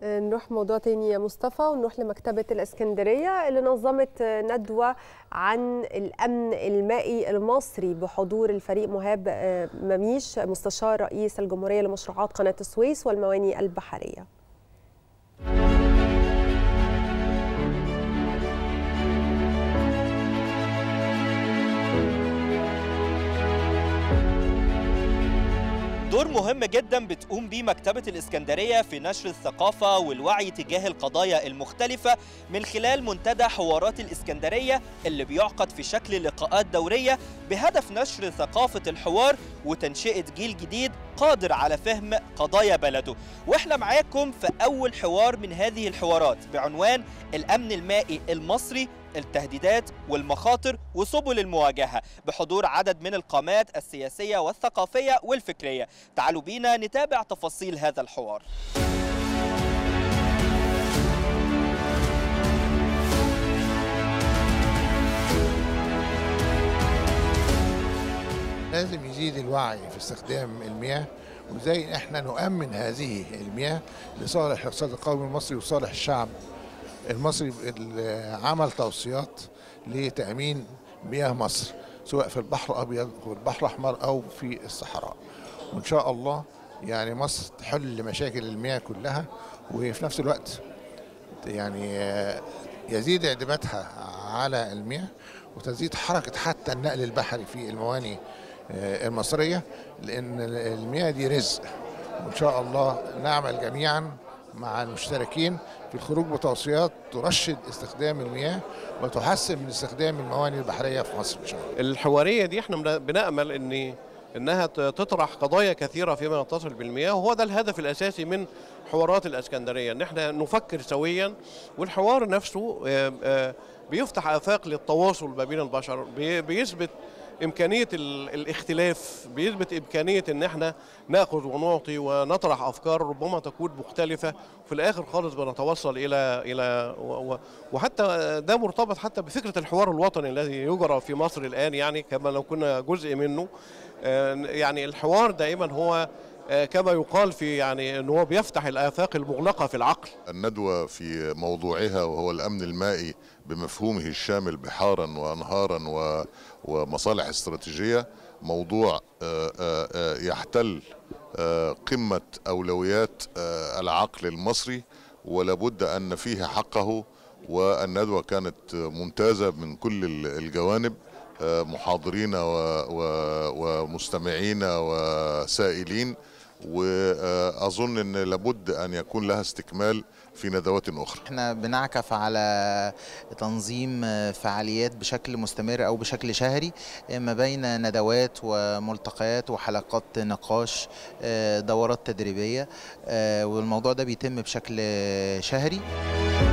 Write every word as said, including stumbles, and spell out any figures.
نروح موضوع تاني يا مصطفى ونروح لمكتبة الإسكندرية اللي نظمت ندوة عن الأمن المائي المصري بحضور الفريق مهاب مميش مستشار رئيس الجمهورية لمشروعات قناة السويس والموانئ البحرية. دور مهم جدا بتقوم بيه مكتبة الإسكندرية في نشر الثقافة والوعي تجاه القضايا المختلفة من خلال منتدى حوارات الإسكندرية اللي بيعقد في شكل لقاءات دورية بهدف نشر ثقافة الحوار وتنشئة جيل جديد قادر على فهم قضايا بلده. واحنا معاكم في أول حوار من هذه الحوارات بعنوان الأمن المائي المصري، التهديدات والمخاطر وسبل المواجهة، بحضور عدد من القامات السياسية والثقافية والفكرية. تعالوا بينا نتابع تفاصيل هذا الحوار. لازم يزيد الوعي في استخدام المياه وازاي احنا نؤمن هذه المياه لصالح الاقتصاد القومي المصري وصالح الشعب المصري. عمل توصيات لتأمين مياه مصر سواء في البحر الأبيض والبحر الأحمر أو في الصحراء، وإن شاء الله يعني مصر تحل مشاكل المياه كلها، وفي نفس الوقت يعني يزيد اعتمادها على المياه وتزيد حركة حتى النقل البحري في الموانئ المصرية، لأن المياه دي رزق. وإن شاء الله نعمل جميعا مع المشتركين في الخروج بتوصيات ترشد استخدام المياه وتحسن من استخدام الموانئ البحرية في مصر إن شاء الله. الحوارية دي احنا بنأمل ان انها تطرح قضايا كثيرة فيما يتصل بالمياه، وهو ده الهدف الأساسي من حوارات الإسكندرية، ان احنا نفكر سويا. والحوار نفسه بيفتح آفاق للتواصل ما بين البشر، بيثبت إمكانية الاختلاف، بيثبت إمكانية إن احنا نأخذ ونعطي ونطرح أفكار ربما تكون مختلفة، وفي الآخر خالص بنتوصل إلى إلى وحتى ده مرتبط حتى بفكرة الحوار الوطني الذي يجرى في مصر الآن، يعني كما لو كنا جزء منه. يعني الحوار دائما هو كما يقال في يعني أنه هو بيفتح الآفاق المغلقة في العقل. الندوة في موضوعها وهو الأمن المائي بمفهومه الشامل بحارا وأنهارا ومصالح استراتيجية، موضوع يحتل قمة أولويات العقل المصري ولابد أن نفيه حقه. والندوة كانت ممتازة من كل الجوانب، محاضرين ومستمعين وسائلين، وأظن أن لابد أن يكون لها استكمال في ندوات أخرى. احنا بنعكف على تنظيم فعاليات بشكل مستمر أو بشكل شهري ما بين ندوات وملتقيات وحلقات نقاش، دورات تدريبية، والموضوع ده بيتم بشكل شهري.